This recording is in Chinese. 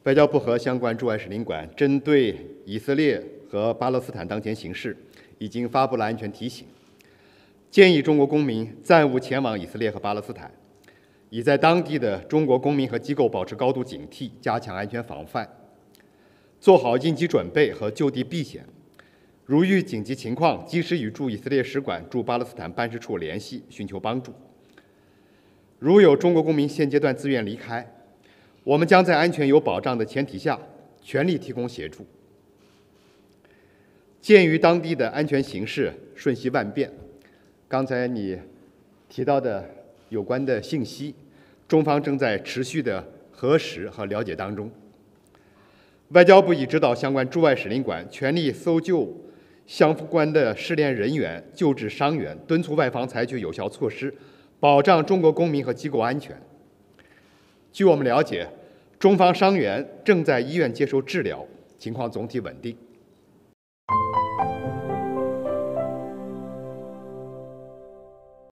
外交部和相关驻外使领馆针对以色列和巴勒斯坦当前形势，已经发布了安全提醒，建议中国公民暂勿前往以色列和巴勒斯坦，已在当地的中国公民和机构保持高度警惕，加强安全防范，做好应急准备和就地避险。如遇紧急情况，及时与驻以色列使馆、驻巴勒斯坦办事处联系，寻求帮助。如有中国公民现阶段自愿离开，我们将在安全有保障的前提下，全力提供协助。鉴于当地的安全形势瞬息万变，刚才你提到的有关的信息，中方正在持续的核实和了解当中。外交部已指导相关驻外使领馆全力搜救相关的失联人员、救治伤员，敦促外方采取有效措施，保障中国公民和机构安全。据我们了解，中方伤员正在医院接受治疗，情况总体稳定。